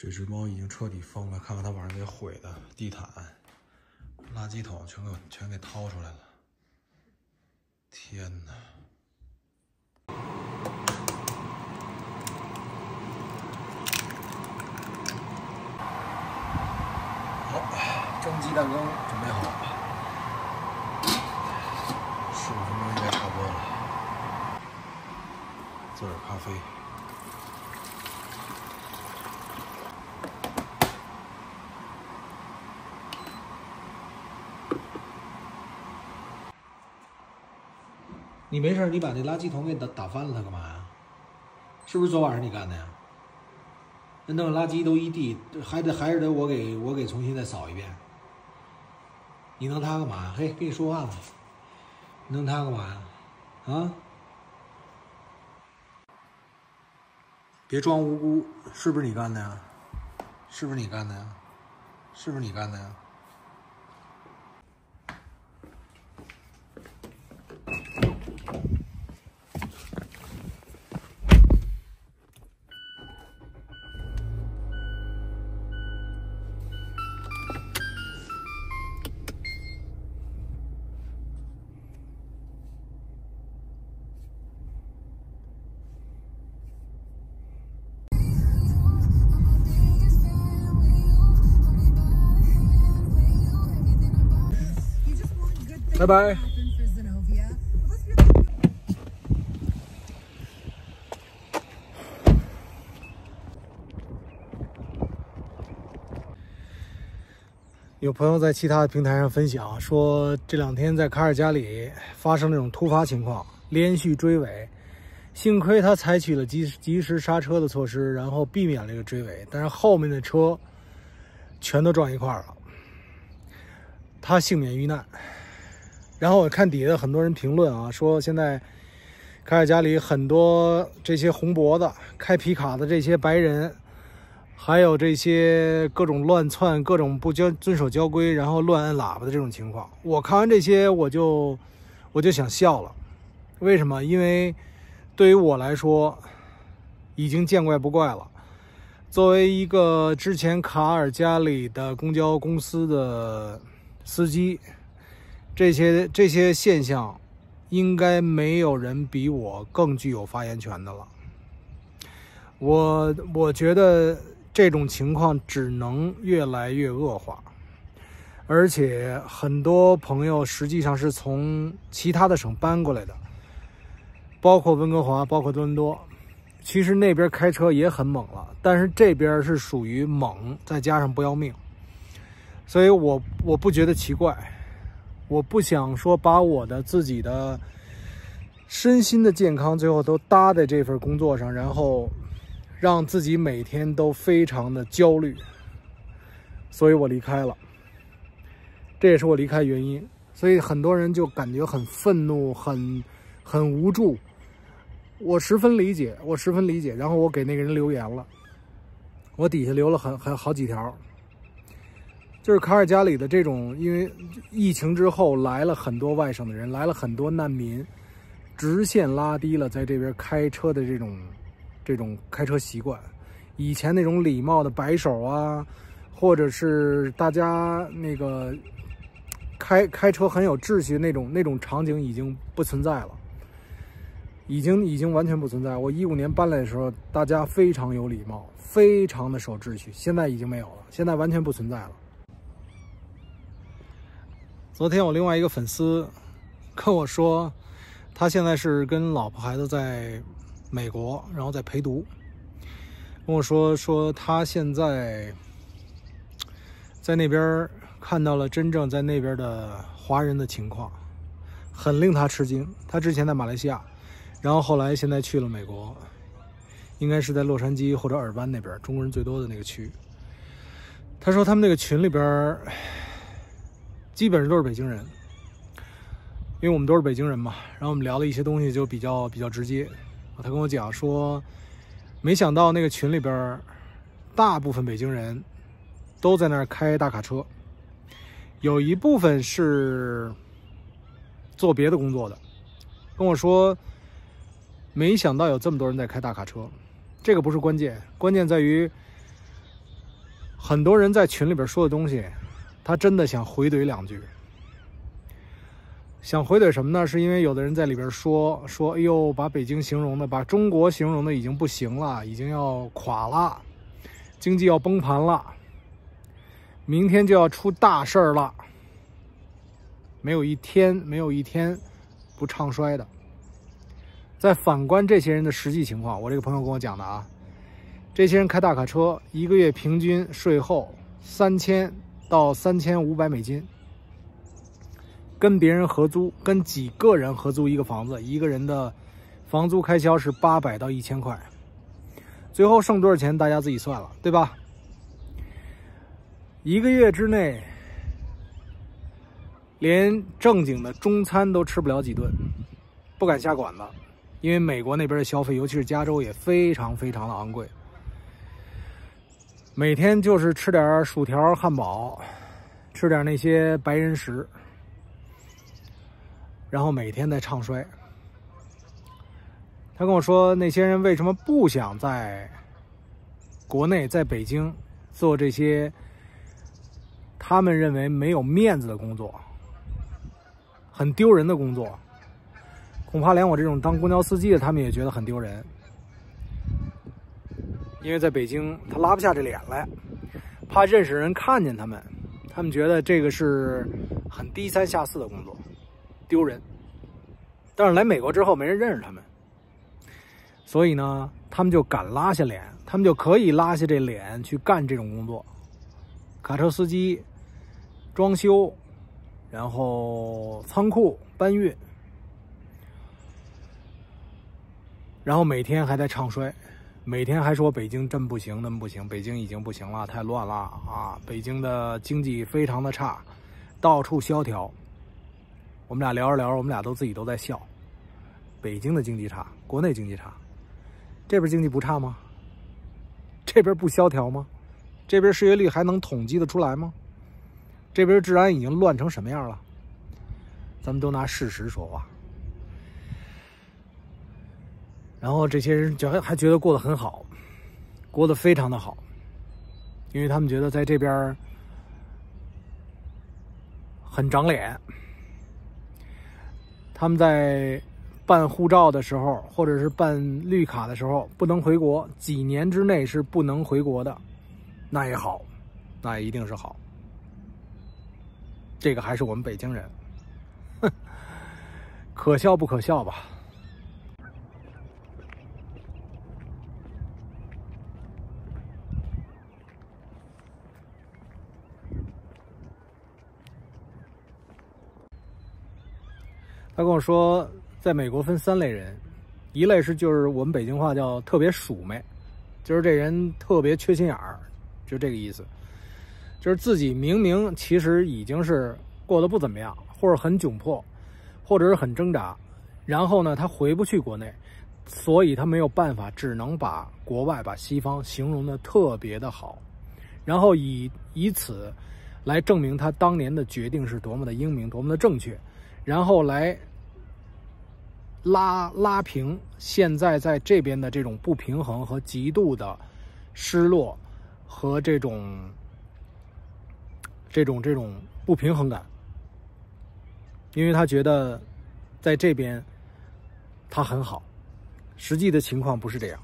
这只猫已经彻底疯了，看看它晚上给毁的地毯、垃圾桶全给掏出来了。天哪！好，蒸鸡蛋羹准备好了，15分钟应该差不多了。做点咖啡。 你没事，你把那垃圾桶给打翻了，它干嘛呀？是不是昨晚上你干的呀？那弄垃圾都一地，还是得我给重新再扫一遍。你弄它干嘛呀？嘿，跟你说话呢。你弄它干嘛呀？啊？别装无辜，是不是你干的呀？是不是你干的呀？是不是你干的呀？ 拜拜。有朋友在其他的平台上分享说，这2天在卡尔加里发生那种突发情况，连续追尾，幸亏他采取了及时刹车的措施，然后避免了这个追尾，但是后面的车全都撞一块了，他幸免遇难。 然后我看底下很多人评论啊，说现在卡尔加里很多这些红脖子、开皮卡的这些白人，还有这些各种乱窜、各种不遵守交规，然后乱按喇叭的这种情况。我看完这些，我就想笑了。为什么？因为对于我来说，已经见怪不怪了。作为一个之前卡尔加里的公交公司的司机。 这些现象，应该没有人比我更具有发言权的了。我觉得这种情况只能越来越恶化，而且很多朋友实际上是从其他的省搬过来的，包括温哥华，包括多伦多。其实那边开车也很猛了，但是这边是属于猛，再加上不要命，所以我不觉得奇怪。 我不想说把我的自己的身心的健康最后都搭在这份工作上，然后让自己每天都非常的焦虑，所以我离开了。这也是我离开原因。所以很多人就感觉很愤怒，很无助。我十分理解，我十分理解。然后我给那个人留言了，我底下留了好几条。 就是卡尔加里的这种，因为疫情之后来了很多外省的人，来了很多难民，直线拉低了在这边开车的这种开车习惯。以前那种礼貌的摆手啊，或者是大家那个开车很有秩序那种场景已经不存在了，已经完全不存在。我15年搬来的时候，大家非常有礼貌，非常的守秩序，现在已经没有了，现在完全不存在了。 昨天我另外一个粉丝跟我说，他现在是跟老婆孩子在美国，然后在陪读。跟我说他现在在那边看到了真正在那边的华人的情况，很令他吃惊。他之前在马来西亚，然后后来现在去了美国，应该是在洛杉矶或者尔湾那边，中国人最多的那个区。他说他们那个群里边。 基本上都是北京人，因为我们都是北京人嘛。然后我们聊了一些东西，就比较直接。他跟我讲说，没想到那个群里边，大部分北京人都在那儿开大卡车，有一部分是做别的工作的。跟我说，没想到有这么多人在开大卡车。这个不是关键，关键在于很多人在群里边说的东西，他真的想回怼2句。想回怼什么呢？是因为有的人在里边说，哎呦，把北京形容的，把中国形容的已经不行了，已经要垮了，经济要崩盘了，明天就要出大事儿了，没有一天不唱衰的。再反观这些人的实际情况，我这个朋友跟我讲的啊，这些人开大卡车，1个月平均税后3000到3500美金，跟别人合租，跟几个人合租一个房子，一个人的房租开销是800到1000块，最后剩多少钱大家自己算了，对吧？1个月之内，连正经的中餐都吃不了几顿，不敢下馆子，因为美国那边的消费，尤其是加州也非常的昂贵。每天就是吃点薯条、汉堡，吃点那些白人食，然后每天在唱衰。他跟我说，那些人为什么不想在国内，在北京做这些他们认为没有面子的工作，很丢人的工作，恐怕连我这种当公交司机的他们也觉得很丢人。因为在北京他拉不下这脸来，怕认识人看见他们觉得这个是很低三下四的工作，丢人。但是来美国之后没人认识他们，所以呢他们就敢拉下脸，他们就可以拉下这脸去干这种工作，卡车司机、装修，然后仓库搬运，然后每天还在唱衰，每天还说北京真不行，那么不行，北京已经不行了，太乱了啊！北京的经济非常的差，到处萧条。我们俩聊着聊着，我们俩自己都在笑。北京的经济差，国内经济差，这边经济不差吗？这边不萧条吗？这边失业率还能统计得出来吗？这边治安已经乱成什么样了？咱们都拿事实说话。然后这些人还觉得过得很好，过得非常的好，因为他们觉得在这边很长脸。他们在办护照的时候，或者是办绿卡的时候，不能回国，几年之内是不能回国的，那也好，那也一定是好。这个还是我们北京人，哼，可笑不可笑吧？他跟我说，在美国分3类人，一类就是我们北京话叫特别鼠妹，就是这人特别缺心眼儿，就这个意思，就是自己明明其实已经是过得不怎么样，或者很窘迫，或者是很挣扎，然后呢他回不去国内，所以他没有办法，只能把国外把西方形容的特别的好，然后以此来证明他当年的决定是多么的英明，多么的正确，然后来拉平现在在这边的这种不平衡和极度的失落和这种不平衡感，因为他觉得在这边他很好，实际的情况不是这样。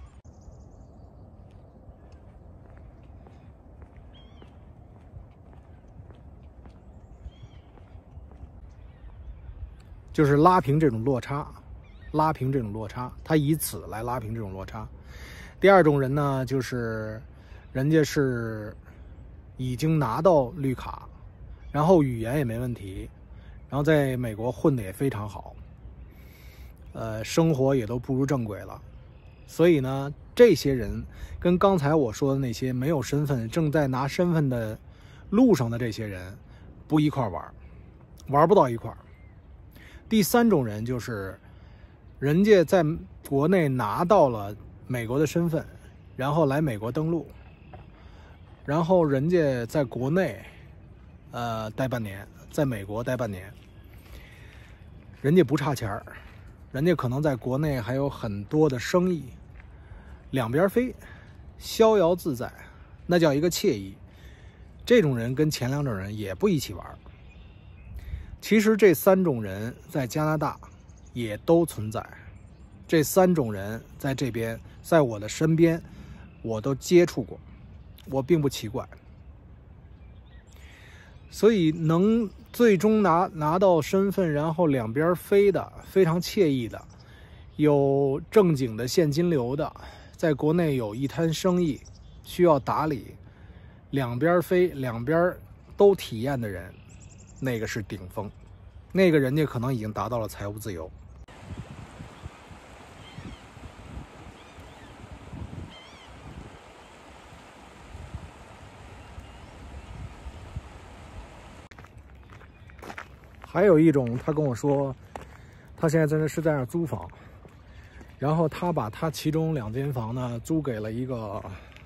就是拉平这种落差，他以此来拉平这种落差。第二种人呢，就是人家是已经拿到绿卡，然后语言也没问题，然后在美国混得也非常好，生活也都步入正轨了。所以呢，这些人跟刚才我说的那些没有身份、正在拿身份的路上的这些人不一块玩不到一块儿。第3种人就是人家在国内拿到了美国的身份，然后来美国登陆，然后人家在国内待半年，在美国待半年，人家不差钱儿，人家可能在国内还有很多的生意，两边飞，逍遥自在，那叫一个惬意。 这种人跟前两种人也不一起玩。其实这3种人在加拿大也都存在，这3种人在这边，在我的身边，我都接触过，我并不奇怪。所以能最终拿到身份，然后两边飞的非常惬意的，有正经的现金流的，在国内有一摊生意需要打理，两边飞两边都体验的人，那个是顶峰，那个人家可能已经达到了财务自由。还有一种，他跟我说，他现在在那儿租房，然后他把他其中2间房呢租给了一个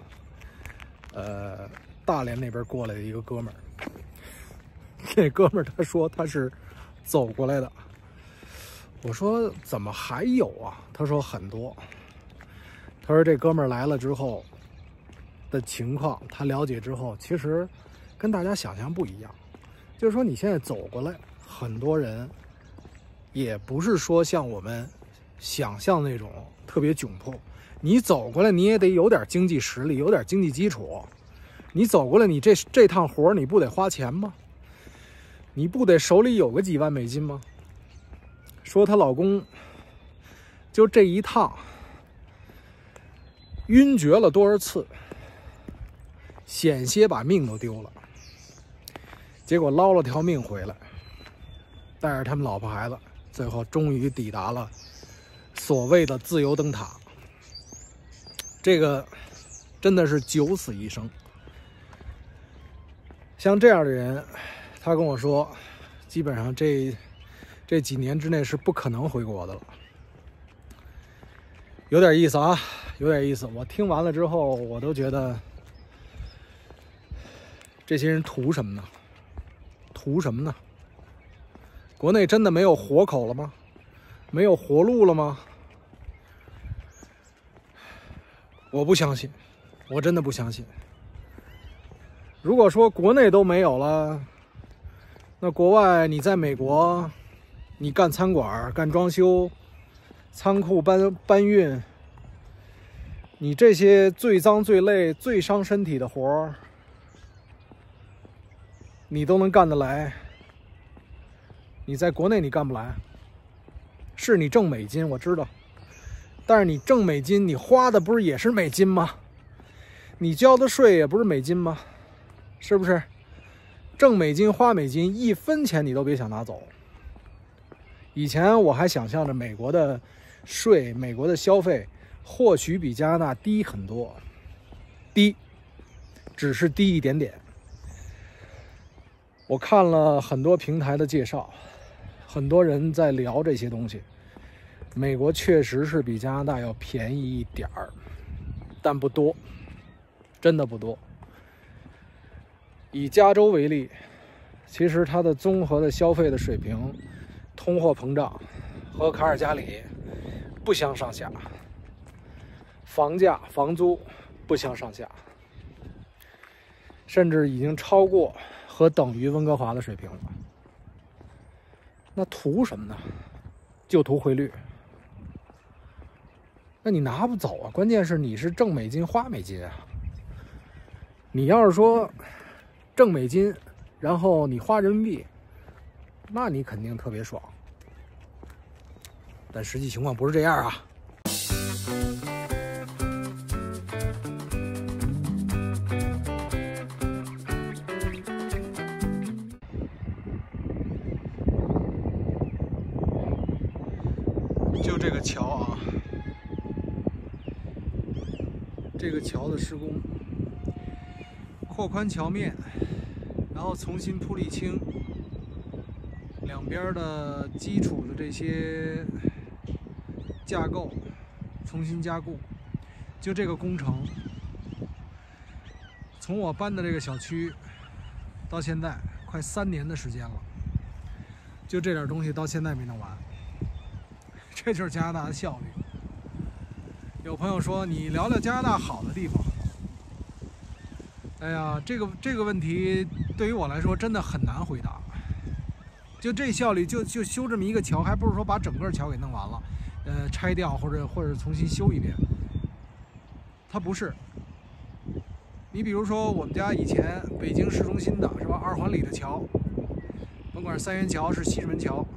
大连那边过来的一个哥们儿。这哥们儿他说他是走过来的，我说怎么还有啊？他说很多。他说这哥们儿来了之后的情况，他了解之后，其实跟大家想象不一样。就是说你现在走过来，很多人也不是说像我们想象那种特别窘迫，你走过来你也得有点经济实力，有点经济基础。你走过来，你这趟活你不得花钱吗？你不得手里有个几万美金吗？说她老公就这一趟晕厥了多少次，险些把命都丢了，结果捞了条命回来，带着他们老婆孩子，最后终于抵达了所谓的自由灯塔。这个真的是九死一生。像这样的人，他跟我说，基本上这几年之内是不可能回国的了。有点意思啊，有点意思。我听完了之后，我都觉得这些人图什么呢？图什么呢？国内真的没有活口了吗？没有活路了吗？我不相信，我真的不相信。如果说国内都没有了，那国外你在美国，你干餐馆、干装修、仓库搬运，你这些最脏、最累、最伤身体的活儿，你都能干得来。你在国内你干不来，是你挣美金，我知道，但是你挣美金，你花的不是也是美金吗？你交的税也不是美金吗？是不是？挣美金花美金，1分钱你都别想拿走。以前我还想象着美国的税、美国的消费或许比加拿大低很多，低，只是低一点点。我看了很多平台的介绍，很多人在聊这些东西。美国确实是比加拿大要便宜一点儿，但不多，真的不多。以加州为例，其实它的综合的消费的水平，通货膨胀和卡尔加里不相上下，房价、房租不相上下，甚至已经超过和等于温哥华的水平了。那图什么呢？就图汇率。那你拿不走啊，关键是你是挣美金花美金啊。你要是说挣美金，然后你花人民币，那你肯定特别爽。但实际情况不是这样啊。就这个桥啊，这个桥的施工，扩宽桥面，然后重新铺沥青，两边的基础的这些架构重新加固。就这个工程，从我搬的这个小区到现在快3年的时间了，就这点东西到现在没弄完。这就是加拿大的效率。有朋友说你聊聊加拿大好的地方， 哎呀，这个问题对于我来说真的很难回答。就这效率就修这么一个桥，还不是说把整个桥给弄完了，拆掉或者重新修一遍。它不是。你比如说我们家以前北京市中心的是吧，2环里的桥，甭管是三元桥是西直门桥，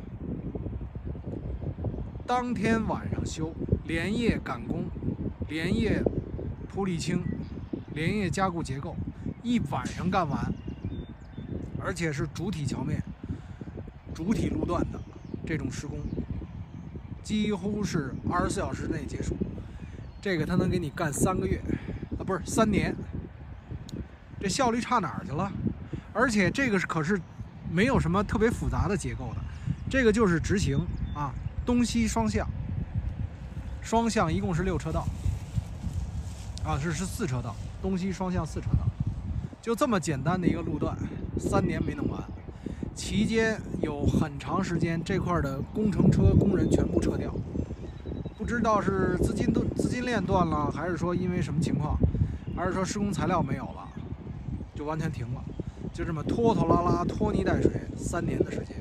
当天晚上修，连夜赶工，连夜铺沥青，连夜加固结构，一晚上干完，而且是主体桥面、主体路段的这种施工，几乎是24小时内结束。这个他能给你干3个月，啊，不是3年。这效率差哪儿去了？而且这个可是没有什么特别复杂的结构的，这个就是直行啊，东西双向，双向一共是6车道，啊是4车道，东西双向4车道，就这么简单的一个路段，3年没弄完，期间有很长时间这块的工程车工人全部撤掉，不知道是资金链断了，还是说因为什么情况，还是说施工材料没有了。就完全停了，就这么拖拖拉拉、拖泥带水3年的时间。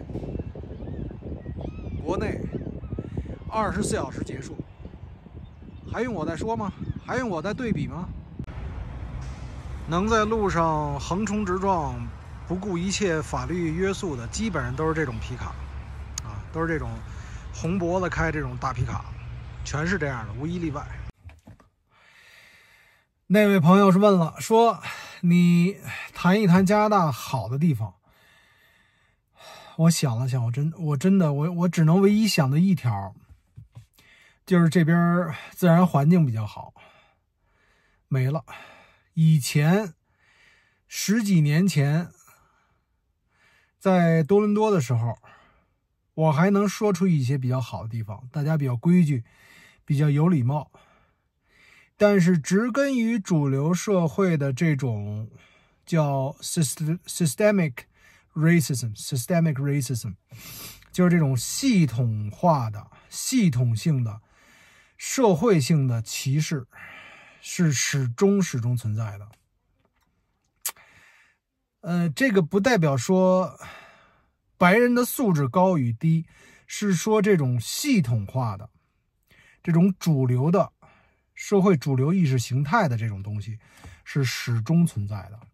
国内24小时结束，还用我再说吗？还用我再对比吗？能在路上横冲直撞、不顾一切法律约束的，基本上都是这种皮卡，啊，都是这种红脖子开这种大皮卡，全是这样的，无一例外。那位朋友是问了，说你谈一谈加拿大好的地方。我想了想，我只能唯一想的一条，就是这边自然环境比较好。没了。以前10几年前在多伦多的时候，我还能说出一些比较好的地方，大家比较规矩，比较有礼貌。但是植根于主流社会的这种叫 systemic racism， 就是这种系统化的、系统性的、社会性的歧视，是始终存在的。这个不代表说白人的素质高与低，是说这种系统化的、这种主流的社会主流意识形态的这种东西是始终存在的。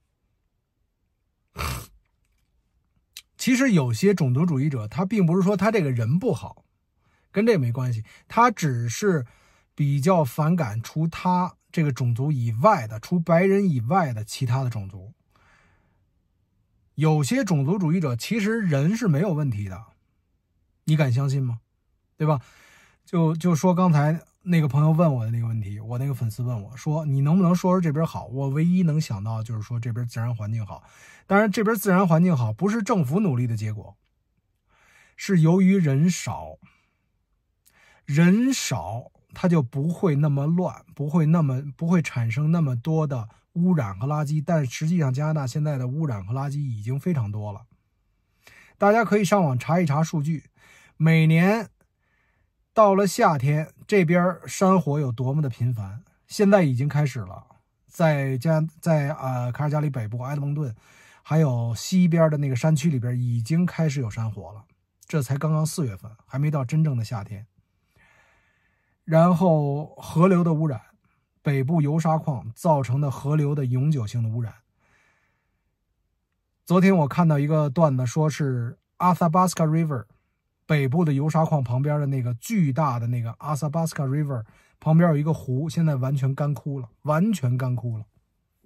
其实有些种族主义者，他并不是说他这个人不好，跟这没关系，他只是比较反感除他这个种族以外的、除白人以外的其他的种族。有些种族主义者其实人是没有问题的，你敢相信吗？对吧？就说刚才那个朋友问我的那个问题，我那个粉丝问我说，你能不能说说这边好？我唯一能想到就是说这边自然环境好。当然这边自然环境好不是政府努力的结果，是由于人少，人少它就不会那么乱，不会产生那么多的污染和垃圾。但实际上加拿大现在的污染和垃圾已经非常多了，大家可以上网查一查数据，每年到了夏天，这边山火有多么的频繁，现在已经开始了。在卡尔加里北部、埃德蒙顿，还有西边的那个山区里边，已经开始有山火了。这才刚刚4月份，还没到真正的夏天。然后河流的污染，北部油砂矿造成的河流的永久性的污染。昨天我看到一个段子，说是 Athabasca River。北部的油砂矿旁边的那个巨大的那个 Athabasca River 旁边有一个湖，现在完全干枯了，完全干枯了。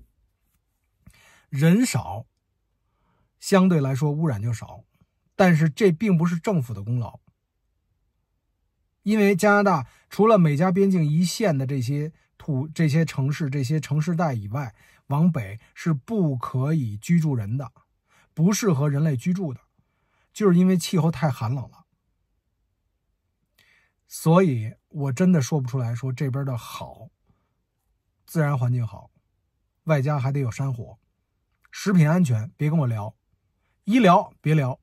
人少，相对来说污染就少，但是这并不是政府的功劳，因为加拿大除了美加边境一线的这些城市、这些城市带以外，往北是不可以居住人的，不适合人类居住的，就是因为气候太寒冷了。所以我真的说不出来，说这边的好，自然环境好，外加还得有山火。食品安全别跟我聊，医疗别聊，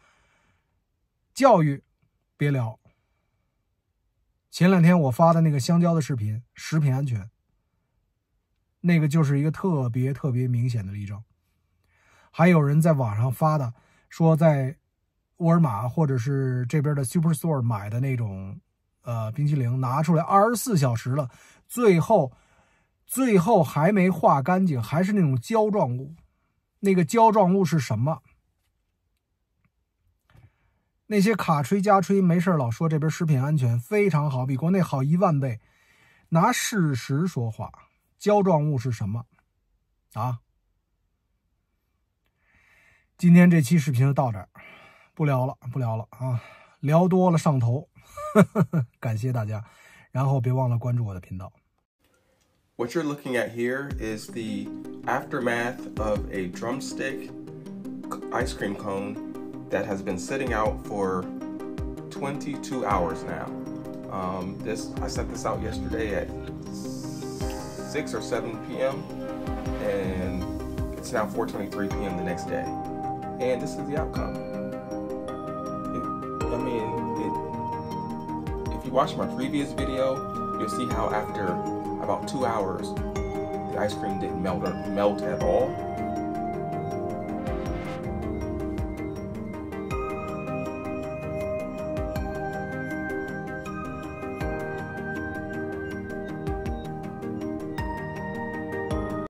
教育别聊。前2天我发的那个香蕉的视频，食品安全那个就是一个特别明显的例证。还有人在网上发的，说在沃尔玛或者是这边的 Superstore 买的那种冰淇淋，拿出来24小时了，最后还没化干净，还是那种胶状物。那个胶状物是什么？那些卡吹加吹没事老说这边食品安全非常好，比国内好10000倍，拿事实说话。胶状物是什么啊？今天这期视频就到这儿，不聊了啊，聊多了上头。感谢大家，然后别忘了关注我的频道。 What you're looking at here is the aftermath of a drumstick ice cream cone that has been sitting out for 22 hours now. I sent this out yesterday at 6 or 7 p.m. and it's now 4:23 p.m. the next day. And this is the outcome. If you watch my previous video, you'll see how after about 2 hours, the ice cream didn't melt at all.